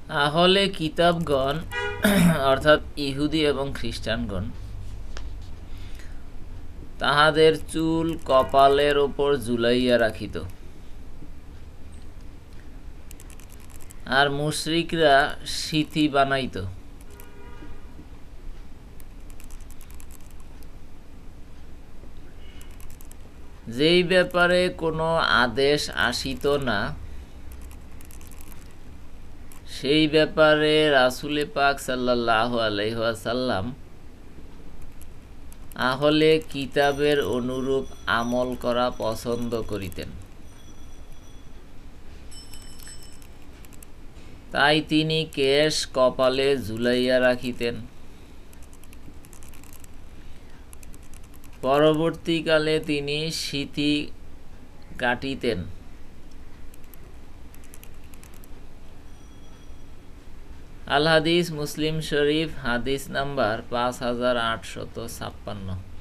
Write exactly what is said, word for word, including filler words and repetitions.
আহলে কিতাবগণ অর্থাৎ ইহুদি এবং খ্রিস্টানগণ তাহাদের চুল কপালের ওপর ঝুলাইয়া রাখিত, আর মুশরিকরা সিথি বানাইত। যেই ব্যাপারে কোনো আদেশ আসিত না, সেই ব্যাপারে রাসূলে পাক সাল্লাল্লাহু আলাইহি ওয়াসাল্লাম আহলে কিতাবের অনুরূপ আমল করা পছন্দ করিতেন। তাই তিনি কেশ কপালে ঝুলাইয়া রাখিতেন। পরবর্তীকালে তিনি সিথি কাটিতেন। আল হাদিস মুসলিম শরীফ হাদিস নাম্বার পাঁচ হাজার আটশত ছাপ্পান্ন।